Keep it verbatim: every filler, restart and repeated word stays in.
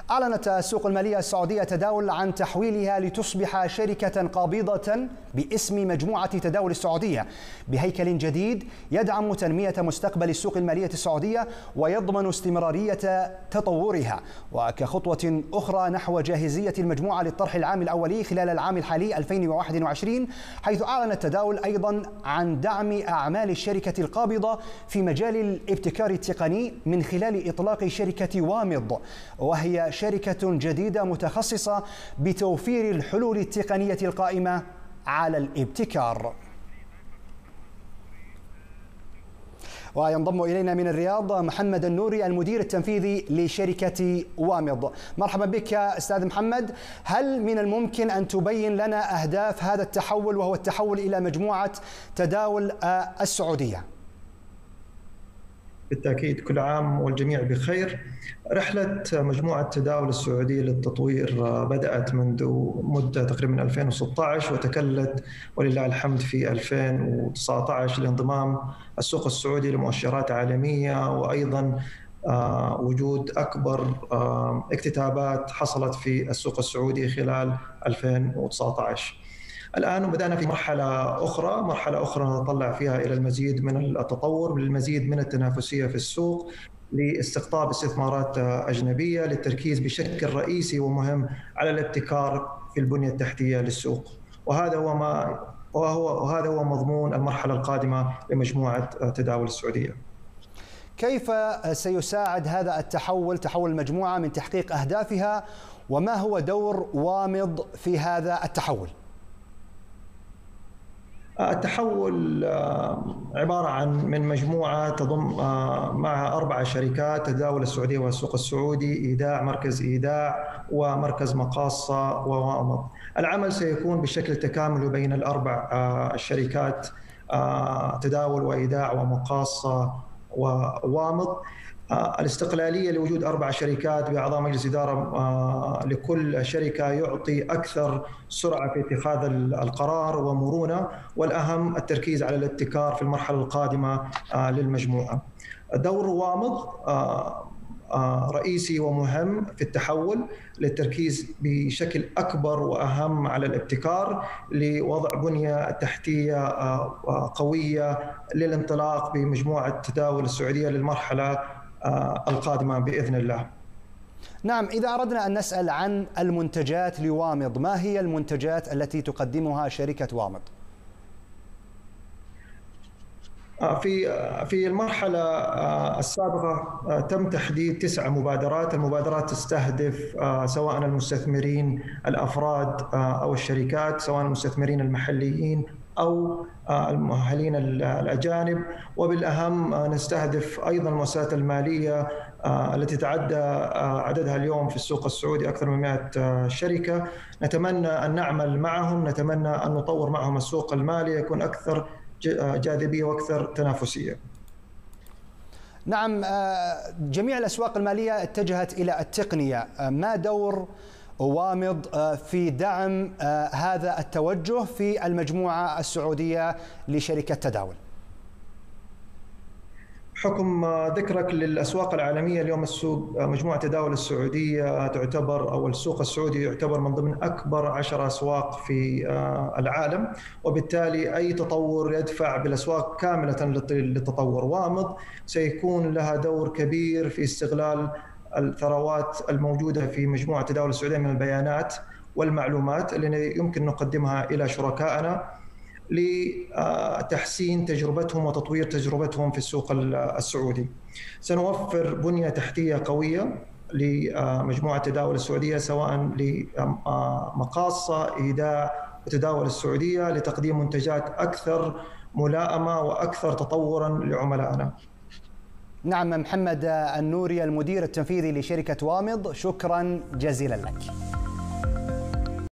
أعلنت السوق المالية السعودية تداول عن تحويلها لتصبح شركة قابضة باسم مجموعة تداول السعودية بهيكل جديد يدعم تنمية مستقبل السوق المالية السعودية ويضمن استمرارية تطورها، وكخطوة أخرى نحو جاهزية المجموعة للطرح العام الأولي خلال العام الحالي ألفين وواحد وعشرين، حيث أعلن التداول أيضا عن دعم أعمال الشركة القابضة في مجال الابتكار التقني من خلال إطلاق شركة وامض، وهي شركة جديدة متخصصة بتوفير الحلول التقنية القائمة على الابتكار. وينضم إلينا من الرياض محمد النوري المدير التنفيذي لشركة وامض. مرحبا بك أستاذ محمد. هل من الممكن أن تبين لنا أهداف هذا التحول وهو التحول إلى مجموعة تداول السعودية؟ بالتأكيد، كل عام والجميع بخير. رحلة مجموعة تداول السعودية للتطوير بدأت منذ مدة تقريبا من ألفين وستة عشر وتكلت ولله الحمد في ألفين وتسعة عشر لانضمام السوق السعودي لمؤشرات عالمية، وأيضا وجود أكبر اكتتابات حصلت في السوق السعودي خلال ألفين وتسعة عشر. الآن بدأنا في مرحلة أخرى، مرحلة أخرى نتطلع فيها إلى المزيد من التطور، للمزيد من التنافسية في السوق، لاستقطاب استثمارات أجنبية، للتركيز بشكل رئيسي ومهم على الابتكار في البنية التحتية للسوق، وهذا هو ما وهو وهذا هو مضمون المرحلة القادمة لمجموعة تداول السعودية. كيف سيساعد هذا التحول تحول المجموعة من تحقيق أهدافها، وما هو دور وامض في هذا التحول؟ التحول عبارة عن من مجموعة تضم مع أربع شركات: تداول السعودية والسوق السعودي، إيداع، مركز إيداع، ومركز مقاصة، ووامض. العمل سيكون بشكل تكاملي بين الأربع الشركات، تداول وإيداع ومقاصة ووامض. الاستقلالية لوجود أربع شركات بأعضاء مجلس إدارة لكل شركة يعطي أكثر سرعة في اتخاذ القرار ومرونة، والأهم التركيز على الابتكار في المرحلة القادمة للمجموعة. دور وامض رئيسي ومهم في التحول للتركيز بشكل أكبر وأهم على الابتكار، لوضع بنية تحتية قوية للانطلاق بمجموعة تداول السعودية للمرحلة القادمة بإذن الله. نعم، إذا أردنا أن نسأل عن المنتجات لوامض، ما هي المنتجات التي تقدمها شركة وامض؟ في في المرحلة السابقة تم تحديد تسع مبادرات. المبادرات تستهدف سواء المستثمرين الأفراد أو الشركات، سواء المستثمرين المحليين أو المؤهلين الأجانب، وبالأهم نستهدف أيضا المؤسسات المالية التي تعدى عددها اليوم في السوق السعودي أكثر من مئة شركة. نتمنى أن نعمل معهم، نتمنى أن نطور معهم السوق المالي يكون أكثر جاذبية وأكثر تنافسية. نعم، جميع الأسواق المالية اتجهت إلى التقنية، ما دور وامض في دعم هذا التوجه في المجموعة السعودية لشركة تداول؟ حكم ذكرك للأسواق العالمية، اليوم السوق مجموعة تداول السعودية تعتبر أو السوق السعودي يعتبر من ضمن أكبر عشر أسواق في العالم، وبالتالي أي تطور يدفع بالأسواق كاملة للتطور. وامض سيكون لها دور كبير في استغلال الثروات الموجودة في مجموعة تداول السعودية من البيانات والمعلومات اللي يمكن نقدمها إلى شركائنا لتحسين تجربتهم وتطوير تجربتهم في السوق السعودي. سنوفر بنية تحتية قوية لمجموعة تداول السعودية، سواء لمقاصة، إيداع، وتداول السعودية، لتقديم منتجات أكثر ملائمة وأكثر تطوراً لعملائنا. نعم، محمد النوري المدير التنفيذي لشركة وامض، شكراً جزيلاً لك.